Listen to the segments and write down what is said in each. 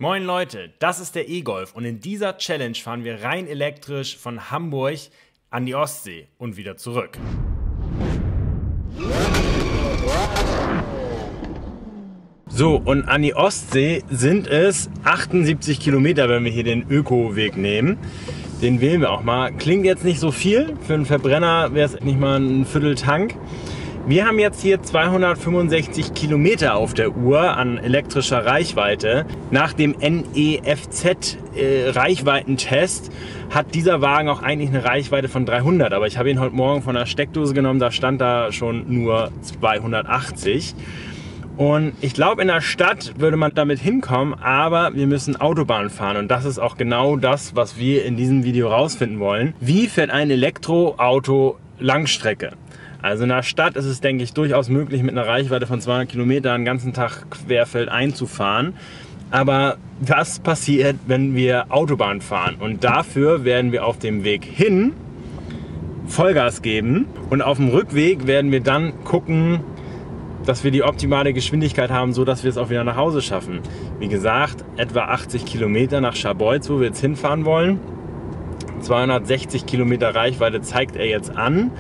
Moin Leute, das ist der E-Golf und in dieser Challenge fahren wir rein elektrisch von Hamburg an die Ostsee und wieder zurück. So, und an die Ostsee sind es 78 Kilometer, wenn wir hier den Öko-Weg nehmen. Den wählen wir auch mal. Klingt jetzt nicht so viel, für einen Verbrenner wäre es nicht mal ein Vierteltank. Wir haben jetzt hier 265 Kilometer auf der Uhr an elektrischer Reichweite. Nach dem NEFZ Reichweitentest hat dieser Wagen auch eigentlich eine Reichweite von 300. Aber ich habe ihn heute Morgen von der Steckdose genommen, da stand da schon nur 280. Und ich glaube, in der Stadt würde man damit hinkommen, aber wir müssen Autobahn fahren. Und das ist auch genau das, was wir in diesem Video rausfinden wollen. Wie fährt ein Elektroauto Langstrecke? Also in der Stadt ist es, denke ich, durchaus möglich, mit einer Reichweite von 200 Kilometern den ganzen Tag querfeldein zu fahren. Aber was passiert, wenn wir Autobahn fahren? Und dafür werden wir auf dem Weg hin Vollgas geben. Und auf dem Rückweg werden wir dann gucken, dass wir die optimale Geschwindigkeit haben, so dass wir es auch wieder nach Hause schaffen. Wie gesagt, etwa 80 Kilometer nach Scharbeutz, wo wir jetzt hinfahren wollen. 260 Kilometer Reichweite zeigt er jetzt an.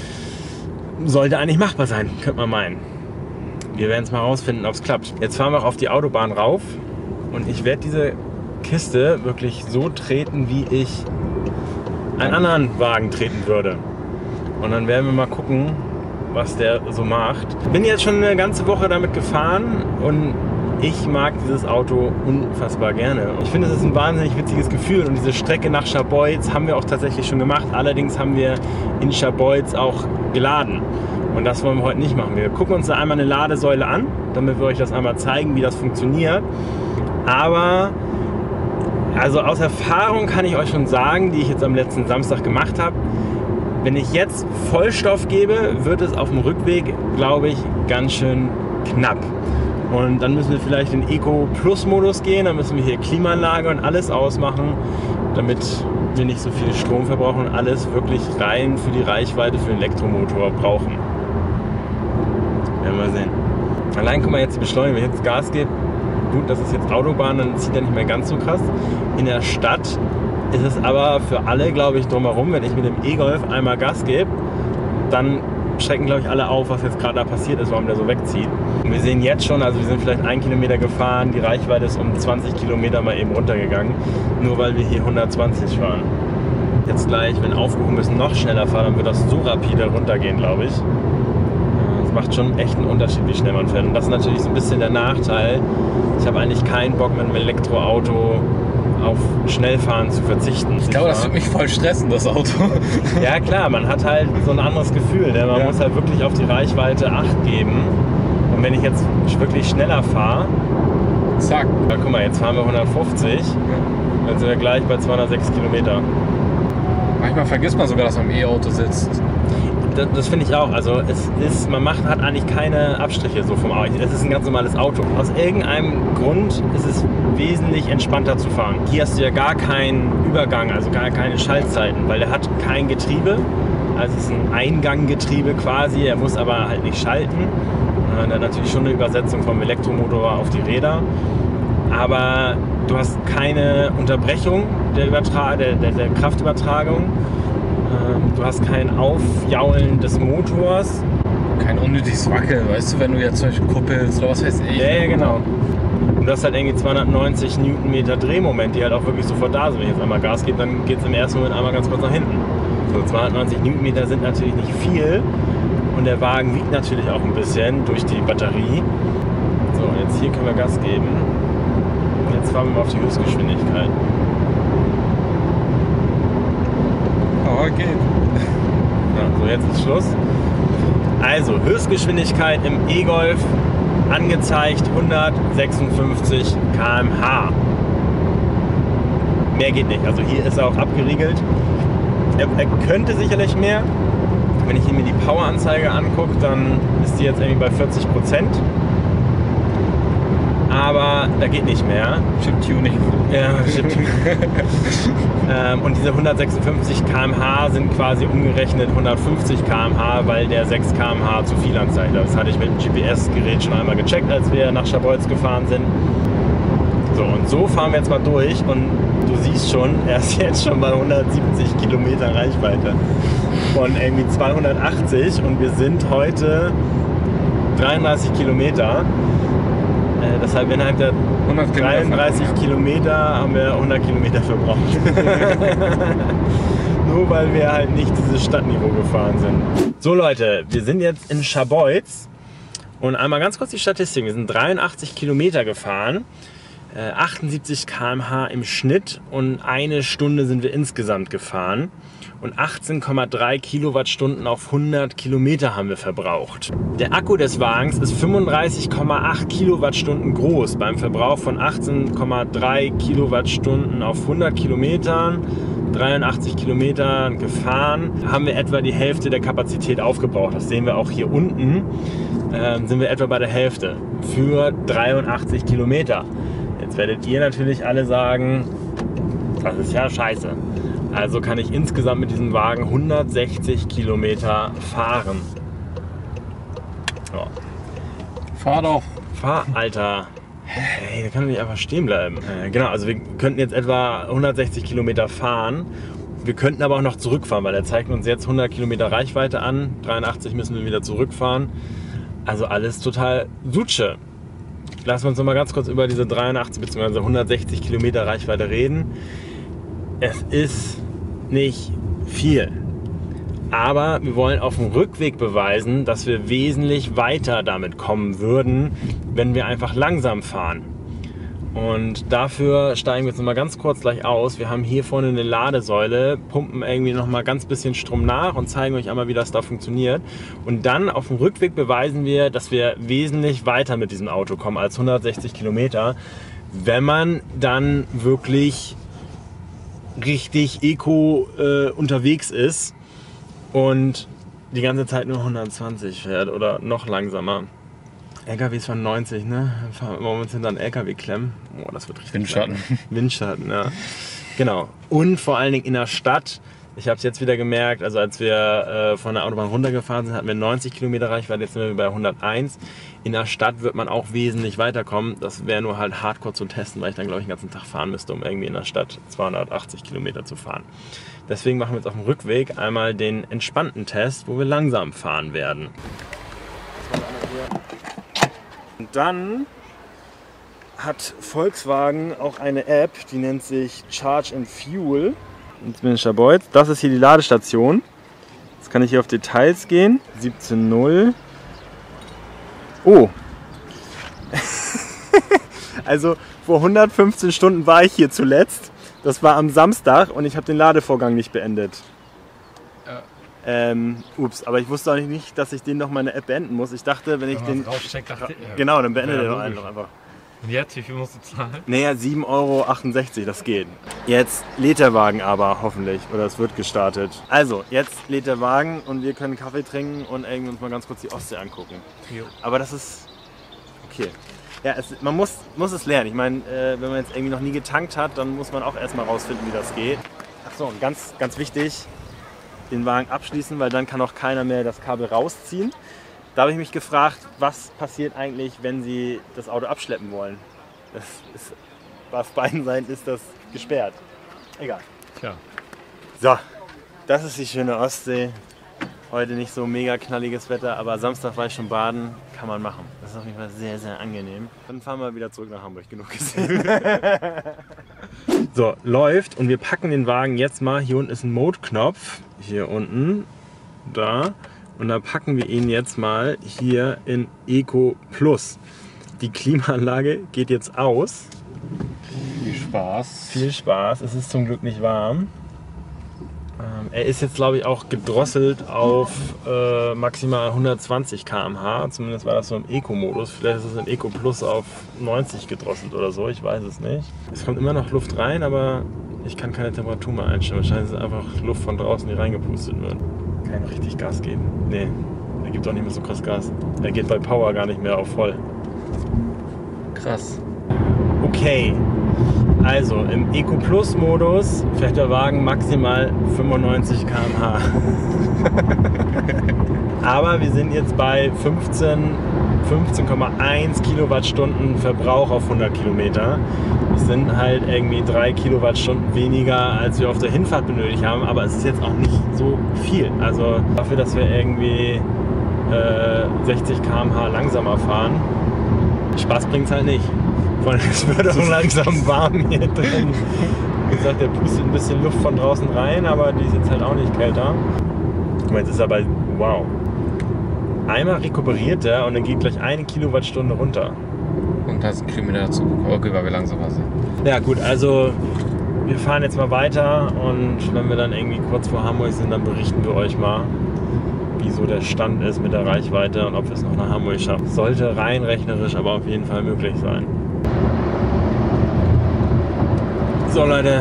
Sollte eigentlich machbar sein, könnte man meinen. Wir werden es mal rausfinden, ob es klappt. Jetzt fahren wir auch auf die Autobahn rauf und ich werde diese Kiste wirklich so treten, wie ich einen anderen Wagen treten würde. Und dann werden wir mal gucken, was der so macht. Bin jetzt schon eine ganze Woche damit gefahren und ich mag dieses Auto unfassbar gerne. Ich finde, es ist ein wahnsinnig witziges Gefühl und diese Strecke nach Scharbeutz haben wir auch tatsächlich schon gemacht. Allerdings haben wir in Scharbeutz auch geladen und das wollen wir heute nicht machen. Wir gucken uns da einmal eine Ladesäule an, damit wir euch das einmal zeigen, wie das funktioniert. Aber also aus Erfahrung kann ich euch schon sagen, die ich jetzt am letzten Samstag gemacht habe, wenn ich jetzt Vollstoff gebe, wird es auf dem Rückweg, glaube ich, ganz schön knapp. Und dann müssen wir vielleicht in Eco-Plus-Modus gehen, dann müssen wir hier Klimaanlage und alles ausmachen, damit wir nicht so viel Strom verbrauchen und alles wirklich rein für die Reichweite für den Elektromotor brauchen. Werden wir sehen. Allein guck mal jetzt die Beschleunigung, wenn ich jetzt Gas gebe, gut, das ist jetzt Autobahn, dann zieht er nicht mehr ganz so krass. In der Stadt ist es aber für alle, glaube ich, drumherum, wenn ich mit dem E-Golf einmal Gas gebe, dann schrecken, glaube ich, alle auf, was jetzt gerade da passiert ist, warum der so wegzieht. Und wir sehen jetzt schon, also wir sind vielleicht 1 Kilometer gefahren, die Reichweite ist um 20 Kilometer mal eben runtergegangen, nur weil wir hier 120 fahren. Jetzt gleich, wenn aufgehoben ist, noch schneller fahren, dann wird das so rapide runtergehen, glaube ich. Das macht schon echt einen Unterschied, wie schnell man fährt. Und das ist natürlich so ein bisschen der Nachteil. Ich habe eigentlich keinen Bock, mit einem Elektroauto auf Schnellfahren zu verzichten. Ich glaube, das wird mich voll stressen, das Auto. Ja klar, man hat halt so ein anderes Gefühl, denn man muss halt wirklich auf die Reichweite Acht geben. Und wenn ich jetzt wirklich schneller fahre, zack. Ja, guck mal, jetzt fahren wir 150, dann sind wir gleich bei 206 Kilometer. Manchmal vergisst man sogar, dass man im E-Auto sitzt. Das finde ich auch. Also man hat eigentlich keine Abstriche so vom Auto. Es ist ein ganz normales Auto. Aus irgendeinem Grund ist es wesentlich entspannter zu fahren. Hier hast du ja gar keinen Übergang, also gar keine Schaltzeiten, weil der hat kein Getriebe. Also es ist ein Einganggetriebe quasi. Er muss aber halt nicht schalten. Der hat natürlich schon eine Übersetzung vom Elektromotor auf die Räder. Aber du hast keine Unterbrechung der Kraftübertragung. Du hast kein Aufjaulen des Motors. Kein unnötiges Wackeln, weißt du, wenn du jetzt zum Beispiel kuppelst oder was weiß ich. Ja, genau. Und du hast halt irgendwie 290 Newtonmeter Drehmoment, die halt auch wirklich sofort da sind. Wenn ich jetzt einmal Gas gebe, dann geht es im ersten Moment einmal ganz kurz nach hinten. So, 290 Newtonmeter sind natürlich nicht viel. Und der Wagen wiegt natürlich auch ein bisschen durch die Batterie. So, jetzt hier können wir Gas geben. Jetzt fahren wir mal auf die Höchstgeschwindigkeit. Geht. Ja, so, jetzt ist Schluss. Also, Höchstgeschwindigkeit im E-Golf angezeigt 156 km/h. Mehr geht nicht. Also hier ist er auch abgeriegelt. Er könnte sicherlich mehr. Wenn ich mir die Poweranzeige angucke, dann ist die jetzt irgendwie bei 40%. Aber da geht nicht mehr. Chip-Tuning. Ja, Chip-Tuning. Und diese 156 km/h sind quasi umgerechnet 150 km/h, weil der 6 km/h zu viel anzeigt. Das hatte ich mit dem GPS-Gerät schon einmal gecheckt, als wir nach Scharbeutz gefahren sind. So, und so fahren wir jetzt mal durch und du siehst schon, er ist jetzt schon bei 170 Kilometer Reichweite von irgendwie 280 und wir sind heute 33 Kilometer. Deshalb innerhalb der 33 Kilometer haben wir 100 Kilometer verbraucht. Nur weil wir halt nicht dieses Stadtniveau gefahren sind. So Leute, wir sind jetzt in Scharbeutz und einmal ganz kurz die Statistik. Wir sind 83 Kilometer gefahren, 78 km/h im Schnitt und 1 Stunde sind wir insgesamt gefahren. Und 18,3 Kilowattstunden auf 100 Kilometer haben wir verbraucht. Der Akku des Wagens ist 35,8 Kilowattstunden groß. Beim Verbrauch von 18,3 Kilowattstunden auf 100 Kilometern, 83 Kilometern gefahren, haben wir etwa die Hälfte der Kapazität aufgebraucht. Das sehen wir auch hier unten. Sind wir etwa bei der Hälfte für 83 Kilometer. Jetzt werdet ihr natürlich alle sagen, das ist ja scheiße. Also kann ich insgesamt mit diesem Wagen 160 Kilometer fahren. So. Fahr doch. Fahr, Alter. Ey, da kann doch nicht einfach stehen bleiben. Genau, also wir könnten jetzt etwa 160 Kilometer fahren. Wir könnten aber auch noch zurückfahren, weil er zeigt uns jetzt 100 Kilometer Reichweite an. 83 müssen wir wieder zurückfahren. Also alles total Sutsche. Lassen wir uns noch mal ganz kurz über diese 83 bzw. 160 Kilometer Reichweite reden. Es ist nicht viel, aber wir wollen auf dem Rückweg beweisen, dass wir wesentlich weiter damit kommen würden, wenn wir einfach langsam fahren. Und dafür steigen wir jetzt noch mal ganz kurz gleich aus. Wir haben hier vorne eine Ladesäule, pumpen irgendwie noch mal ganz bisschen Strom nach und zeigen euch einmal, wie das da funktioniert. Und dann auf dem Rückweg beweisen wir, dass wir wesentlich weiter mit diesem Auto kommen als 160 Kilometer, wenn man dann wirklich richtig eco unterwegs ist und die ganze Zeit nur 120 fährt oder noch langsamer. LKWs fahren 90, ne? Wollen wir uns hinter einen LKW klemmen? Oh, das wird richtig Windschatten. Windschatten, ja. Genau. Und vor allen Dingen in der Stadt. Ich habe es jetzt wieder gemerkt, also als wir von der Autobahn runtergefahren sind, hatten wir 90 Kilometer Reichweite, jetzt sind wir bei 101. In der Stadt wird man auch wesentlich weiterkommen. Das wäre nur halt hardcore zu testen, weil ich dann, glaube ich, den ganzen Tag fahren müsste, um irgendwie in der Stadt 280 Kilometer zu fahren. Deswegen machen wir jetzt auf dem Rückweg einmal den entspannten Test, wo wir langsam fahren werden. Und dann hat Volkswagen auch eine App, die nennt sich Charge and Fuel. Jetzt bin ich in Scharbeutz. Das ist hier die Ladestation. Jetzt kann ich hier auf Details gehen. 17.0. Oh. Also vor 115 Stunden war ich hier zuletzt. Das war am Samstag und ich habe den Ladevorgang nicht beendet. Ja. Ups, aber ich wusste auch nicht, dass ich den noch mal in der App beenden muss. Ich dachte, wenn ich den... Genau, dann beendet er doch einfach. Und jetzt, wie viel musst du zahlen? Naja, 7,68 €, das geht. Jetzt lädt der Wagen aber hoffentlich, oder es wird gestartet. Also, jetzt lädt der Wagen und wir können Kaffee trinken und irgendwie uns mal ganz kurz die Ostsee angucken. Jo. Aber das ist okay. Ja, man muss es lernen. Ich meine, wenn man jetzt irgendwie noch nie getankt hat, dann muss man auch erstmal rausfinden, wie das geht. Achso, und ganz, ganz wichtig, den Wagen abschließen, weil dann kann auch keiner mehr das Kabel rausziehen. Da habe ich mich gefragt, was passiert eigentlich, wenn Sie das Auto abschleppen wollen? Das ist, auf beiden Seiten ist das gesperrt. Egal. Tja. So, das ist die schöne Ostsee. Heute nicht so mega knalliges Wetter, aber Samstag war ich schon baden. Kann man machen. Das ist auf jeden Fall sehr, sehr angenehm. Dann fahren wir wieder zurück nach Hamburg. Genug gesehen. So, läuft und wir packen den Wagen jetzt mal. Hier unten ist ein Mode-Knopf. Hier unten. Da. Und dann packen wir ihn jetzt mal hier in Eco Plus. Die Klimaanlage geht jetzt aus. Viel Spaß. Viel Spaß. Es ist zum Glück nicht warm. Er ist jetzt, glaube ich, auch gedrosselt auf maximal 120 km/h. Zumindest war das so im Eco-Modus. Vielleicht ist es in Eco Plus auf 90 gedrosselt oder so. Ich weiß es nicht. Es kommt immer noch Luft rein, aber ich kann keine Temperatur mehr einstellen. Wahrscheinlich ist es einfach Luft von draußen, die reingepustet wird. Kann richtig Gas geben. Nee, er gibt auch nicht mehr so krass Gas. Er geht bei Power gar nicht mehr auf voll. Krass. Okay, Also im Eco Plus Modus fährt der Wagen maximal 95 km/h. Aber wir sind jetzt bei 15,1 Kilowattstunden Verbrauch auf 100 Kilometer. Das sind halt irgendwie 3 Kilowattstunden weniger, als wir auf der Hinfahrt benötigt haben. Aber es ist jetzt auch nicht so viel. Also dafür, dass wir irgendwie 60 km/h langsamer fahren, Spaß bringt es halt nicht. Vor allem, es wird auch langsam warm hier drin. Wie gesagt, der pustet ein bisschen Luft von draußen rein, aber die ist jetzt halt auch nicht kälter. Und jetzt ist er bei, wow. Einmal rekuperiert er und dann geht gleich 1 Kilowattstunde runter. Und hast einen Kilometer dazu bekommen. Okay, weil wir langsamer sind. Ja gut, also wir fahren jetzt mal weiter und wenn wir dann irgendwie kurz vor Hamburg sind, dann berichten wir euch mal, wie so der Stand ist mit der Reichweite und ob wir es noch nach Hamburg schaffen. Sollte rein rechnerisch aber auf jeden Fall möglich sein. So Leute,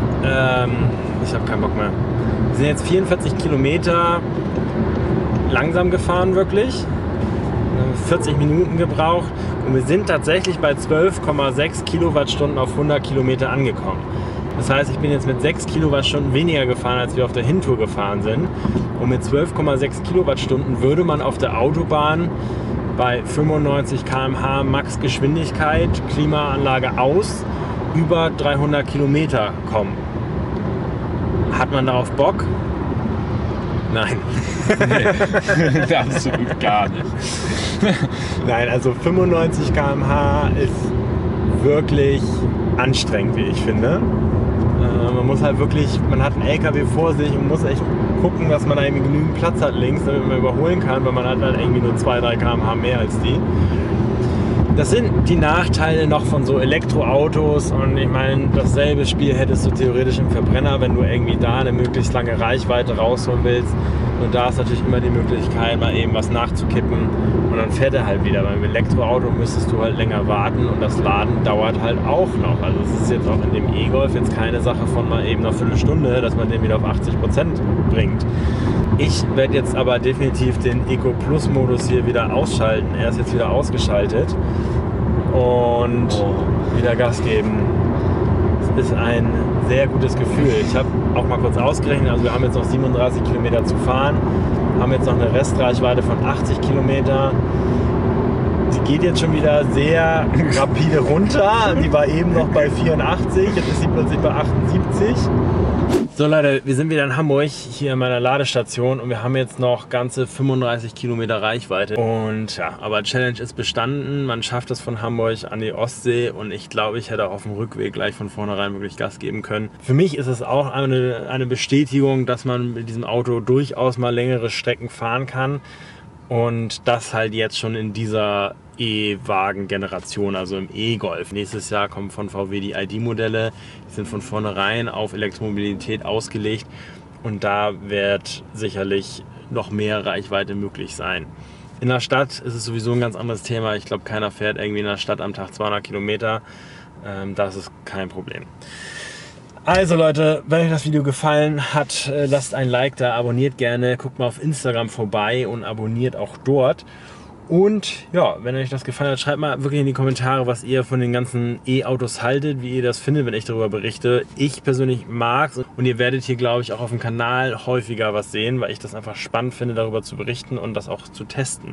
ich habe keinen Bock mehr. Wir sind jetzt 44 Kilometer langsam gefahren wirklich. 40 Minuten gebraucht und wir sind tatsächlich bei 12,6 Kilowattstunden auf 100 Kilometer angekommen. Das heißt, ich bin jetzt mit 6 Kilowattstunden weniger gefahren, als wir auf der Hintour gefahren sind. Und mit 12,6 Kilowattstunden würde man auf der Autobahn bei 95 km/h Maxgeschwindigkeit, Klimaanlage aus, über 300 Kilometer kommen. Hat man darauf Bock? Nein. Nee, absolut gar nicht. Nein, also 95 km/h ist wirklich anstrengend, wie ich finde. Man muss halt wirklich, man hat einen LKW vor sich und muss echt gucken, dass man da irgendwie genügend Platz hat links, damit man überholen kann, weil man hat halt irgendwie nur 2-3 km/h mehr als die. Das sind die Nachteile noch von so Elektroautos und ich meine, dasselbe Spiel hättest du theoretisch im Verbrenner, wenn du irgendwie da eine möglichst lange Reichweite rausholen willst. Und da ist natürlich immer die Möglichkeit, mal eben was nachzukippen und dann fährt er halt wieder. Beim Elektroauto müsstest du halt länger warten und das Laden dauert halt auch noch. Also es ist jetzt auch in dem E-Golf jetzt keine Sache von mal eben einer Viertelstunde, dass man den wieder auf 80% bringt. Ich werde jetzt aber definitiv den Eco Plus Modus hier wieder ausschalten. Er ist jetzt wieder ausgeschaltet und wieder Gas geben. Es ist ein sehr gutes Gefühl. Ich habe auch mal kurz ausgerechnet, also wir haben jetzt noch 37 Kilometer zu fahren, haben jetzt noch eine Restreichweite von 80 Kilometer. Sie geht jetzt schon wieder sehr rapide runter. Die war eben noch bei 84, jetzt ist sie plötzlich bei 78. So Leute, wir sind wieder in Hamburg, hier in meiner Ladestation und wir haben jetzt noch ganze 35 Kilometer Reichweite. Und ja, aber Challenge ist bestanden, man schafft es von Hamburg an die Ostsee und ich glaube, ich hätte auch auf dem Rückweg gleich von vornherein wirklich Gas geben können. Für mich ist es auch eine Bestätigung, dass man mit diesem Auto durchaus mal längere Strecken fahren kann. Und das halt jetzt schon in dieser E-Wagen-Generation, also im E-Golf. Nächstes Jahr kommen von VW die ID-Modelle, die sind von vornherein auf Elektromobilität ausgelegt und da wird sicherlich noch mehr Reichweite möglich sein. In der Stadt ist es sowieso ein ganz anderes Thema. Ich glaube, keiner fährt irgendwie in der Stadt am Tag 200 Kilometer. Das ist kein Problem. Also Leute, wenn euch das Video gefallen hat, lasst ein Like da, abonniert gerne, guckt mal auf Instagram vorbei und abonniert auch dort. Und ja, wenn euch das gefallen hat, schreibt mal wirklich in die Kommentare, was ihr von den ganzen E-Autos haltet, wie ihr das findet, wenn ich darüber berichte. Ich persönlich mag es und ihr werdet hier, glaube ich, auch auf dem Kanal häufiger was sehen, weil ich das einfach spannend finde, darüber zu berichten und das auch zu testen.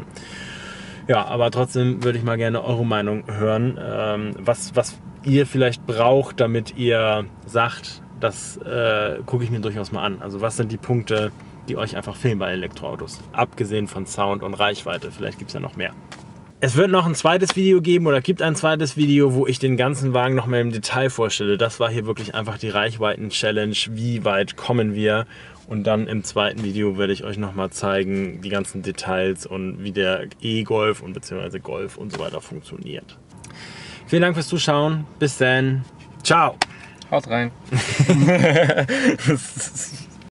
Ja, aber trotzdem würde ich mal gerne eure Meinung hören, was ihr vielleicht braucht, damit ihr sagt, das gucke ich mir durchaus mal an. Also was sind die Punkte, die euch einfach fehlen bei Elektroautos? Abgesehen von Sound und Reichweite, vielleicht gibt es ja noch mehr. Es wird noch ein zweites Video geben oder gibt ein zweites Video, wo ich den ganzen Wagen noch mal im Detail vorstelle. Das war hier wirklich einfach die Reichweiten-Challenge, wie weit kommen wir. Und dann im zweiten Video werde ich euch noch mal zeigen, die ganzen Details und wie der E-Golf und beziehungsweise Golf und so weiter funktioniert. Vielen Dank fürs Zuschauen. Bis dann. Ciao. Haut rein.